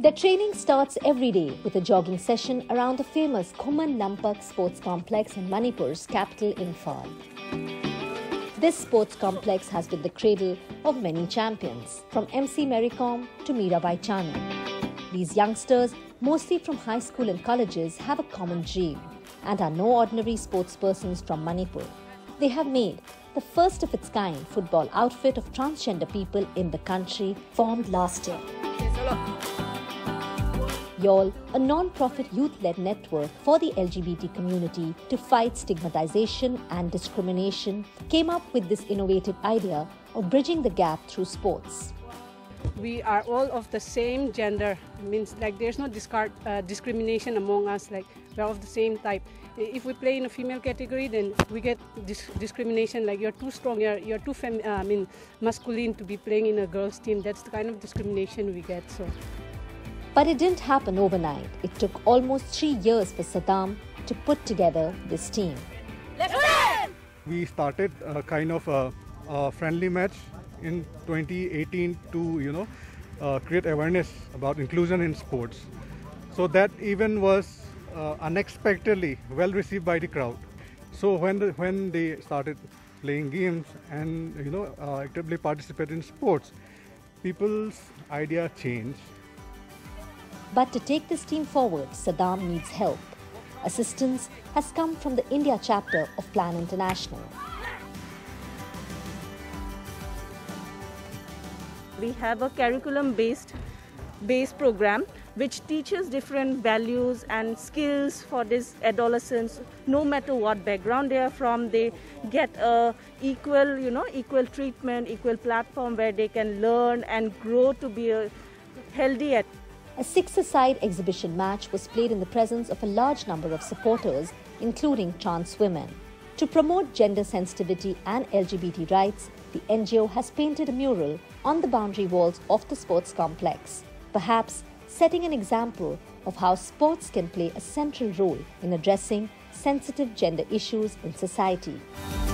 Their training starts every day with a jogging session around the famous Khuman Nampak Sports Complex in Manipur's capital, Imphal. This sports complex has been the cradle of many champions, from MC Mary Kom to Mirabai Chanu. These youngsters, mostly from high school and colleges, have a common dream and are no ordinary sportspersons from Manipur. They have made the first of its kind football outfit of transgender people in the country, formed last year. YAWL, a non-profit youth-led network for the LGBT community to fight stigmatization and discrimination, came up with this innovative idea of bridging the gap through sports. We are all of the same gender, means like there's no discrimination among us, like we're of the same type. If we play in a female category, then we get discrimination, like you're too strong, you're too masculine to be playing in a girls' team. That's the kind of discrimination we get. So. But it didn't happen overnight. It took almost 3 years for Saddam to put together this team. We started a kind of a friendly match in 2018 to create awareness about inclusion in sports. So that even was unexpectedly well received by the crowd. So when they started playing games and actively participate in sports, people's idea changed. But to take this team forward, Saddam needs help. Assistance has come from the India chapter of Plan International. We have a curriculum-based program which teaches different values and skills for these adolescents. No matter what background they are from, they get equal treatment, equal platform where they can learn and grow to be healthy. A 6-a-side exhibition match was played in the presence of a large number of supporters, including trans women. To promote gender sensitivity and LGBT rights, the NGO has painted a mural on the boundary walls of the sports complex, perhaps setting an example of how sports can play a central role in addressing sensitive gender issues in society.